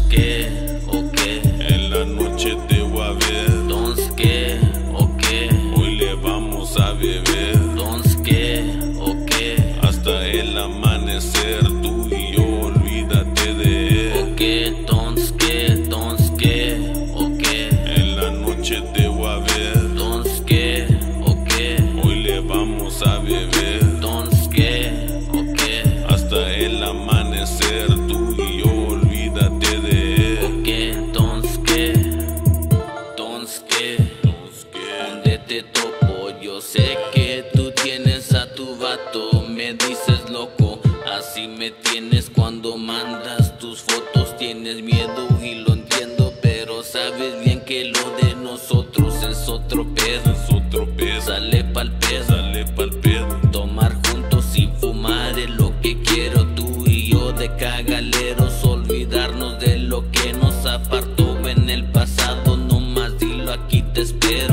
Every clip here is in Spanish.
qué, o qué. En la noche te voy a ver. Entonces qué, o qué. Hoy le vamos a beber. Entonces qué, o qué. Hasta el amanecer, tú y yo, olvídate de él. O qué, entonces qué, o qué. En la noche te voy a ver. Entonces qué, o qué. Hoy le vamos a beber. Entonces qué, o qué. Hasta el amanecer, tú y yo, olvídate de él. O qué, entonces qué. Entonces qué. ¿Dónde te topo? Yo sé que tú tienes a tu vato. Me dices loco, así me tienes cuando mandas tus fotos. Tienes miedo y lo entiendo, pero sabes bien que lo de nosotros es otro pedo. Sale pa'l pedo, tomar juntos y fumar es lo que quiero. Tú y yo de cagaleros, olvidarnos de lo que nos apartó en el pasado. No más dilo, aquí te espero.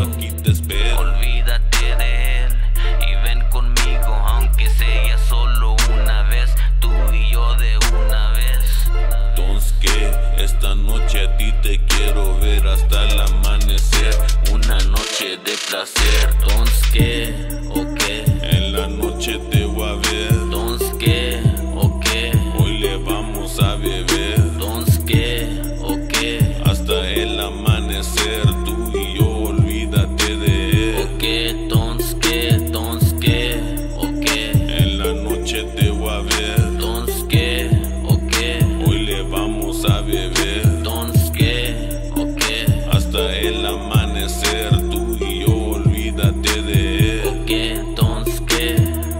Olvídate de él y ven conmigo, aunque sea solo una vez. Tú y yo de una vez. Entonces que esta noche a ti te quiero ver hasta el amanecer. Una noche de placer. Entonces qué, o qué. En la noche te voy a ver. Entonces qué, o qué. Hoy le vamos a beber. Entonces qué, o qué. Hasta el amanecer, tú y yo, olvídate de él. O qué, entonces qué, o qué. En la noche te voy a ver. Entonces qué, o qué. Hoy le vamos a beber. Entonces qué, o qué. Hasta el amanecer, tú y yo, olvídate de él. O qué, entonces qué.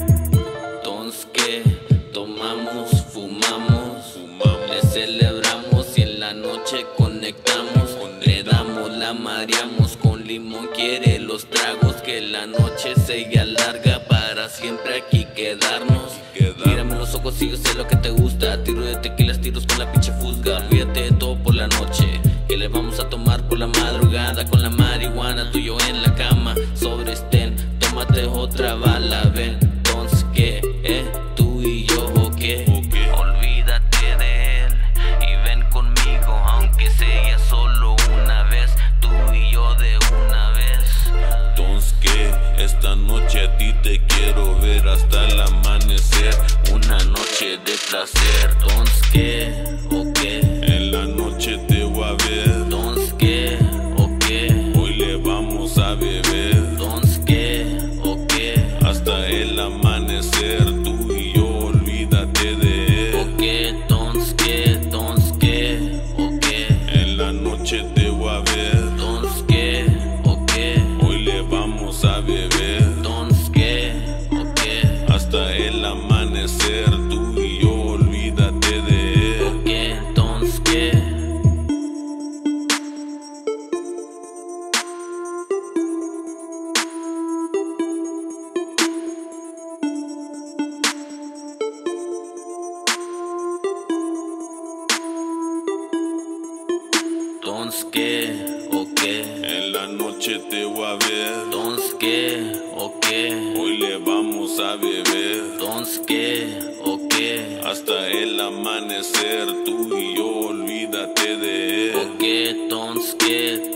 Entonces qué. Tomamos, fumamos, le celebramos y en la noche conectamos. Le damos, la mareamos con limón, quiere los tragos. Que la noche se alarga para siempre aquí quedarnos. Mírame en los ojos y yo sé lo que te gusta. Tiro de tequilas, tiros con la pinche fusga. Olvídate de todo por la noche, que le vamos a tomar por la madrugada. Con la marihuana, tú y yo en la cama. Sobre estén, tómate otra bala, ven. Entonces qué, tú y yo, o qué. Olvídate de él y ven conmigo, aunque sea solo una vez. Tú y yo de una vez. Entonces que esta noche a ti te quiero ver hasta el amanecer. Una noche de placer. Entonces qué, o qué. En la noche te voy a ver. Entonces qué, o qué. Hoy le vamos a beber. Entonces qué, o qué. Hasta el amanecer, tú y yo, olvídate de él. O qué, entonces qué, o qué. En la noche te voy a ver. Entonces qué, o qué. Hoy le vamos a beber. Entonces qué, o qué. Hasta el amanecer, tú y yo, olvídate de él. O qué, entonces qué. Entonces qué, o qué. En la noche te voy a ver. Entonces qué, o qué. Hoy le vamos a beber. Entonces qué, o qué. Hasta el amanecer, tú y yo, olvídate de él. O qué, entonces qué,